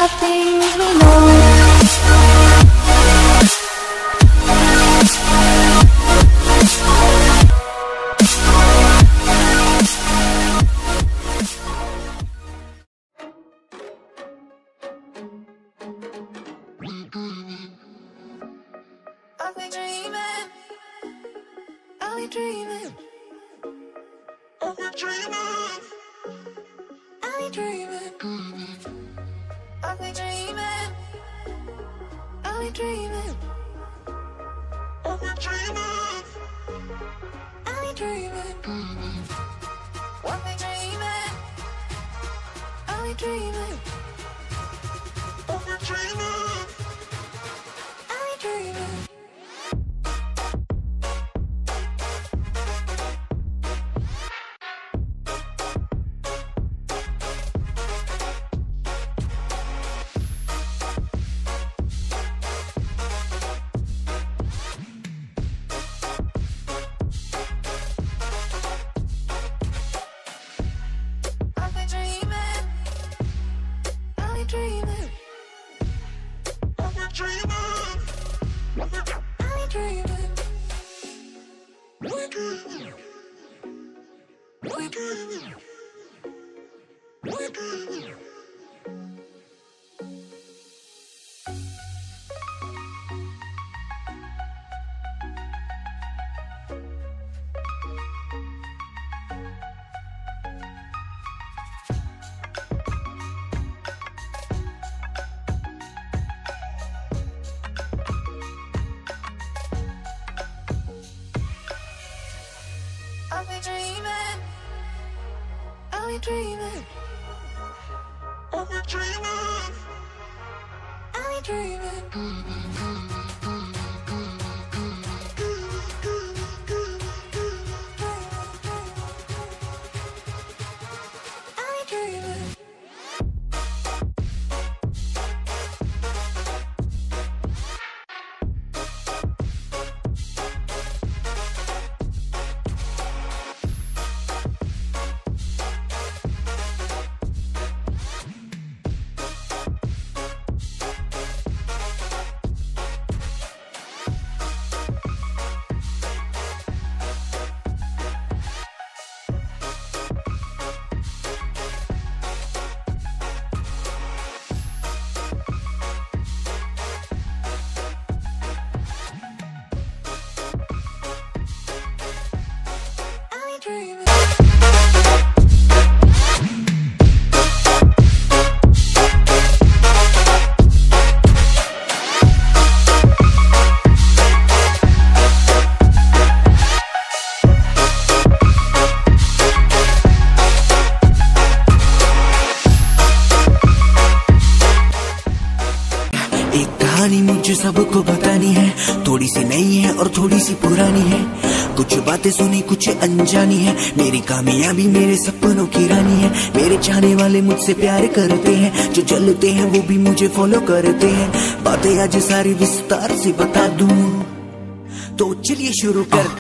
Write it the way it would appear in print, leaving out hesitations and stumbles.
of things we know. I've been dreaming, I've been dreaming, I've been dreaming, I've been dreaming, I've been dreaming, I've been dreaming, I've been dreaming, I've been dreaming, I've been dreaming, I've been dreaming, I've been dreaming, I've been dreaming. I've been dreaming, I've been dreaming, I've been dreaming, I've been dreaming. कहानी मुझे सबको बतानी है, थोड़ी सी नई है और थोड़ी सी पुरानी है। कुछ बातें सुनी कुछ अनजानी है, मेरी कामयाबी मेरे सपनों की रानी है। मेरे चाहने वाले मुझसे प्यार करते हैं, जो जलते हैं वो भी मुझे फॉलो करते हैं। बातें आज सारी विस्तार से बता दूं, तो चलिए शुरू कर।